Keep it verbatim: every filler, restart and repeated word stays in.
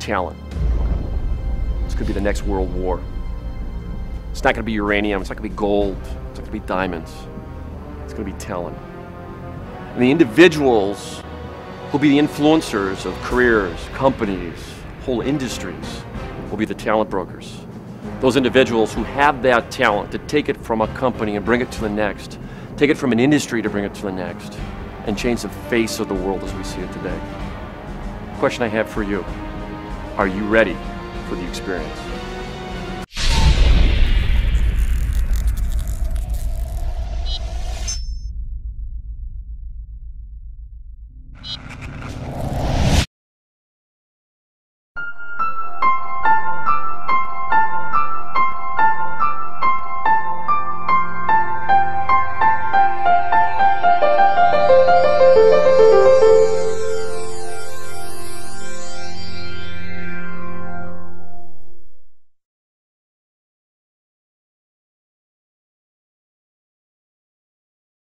talent. It's going to be the next world war. It's not going to be uranium, it's not going to be gold, it's not going to be diamonds. It's going to be talent. And the individuals who'll be the influencers of careers, companies, whole industries will be the talent brokers. Those individuals who have that talent to take it from a company and bring it to the next, take it from an industry to bring it to the next, and change the face of the world as we see it today. The question I have for you, are you ready for the experience?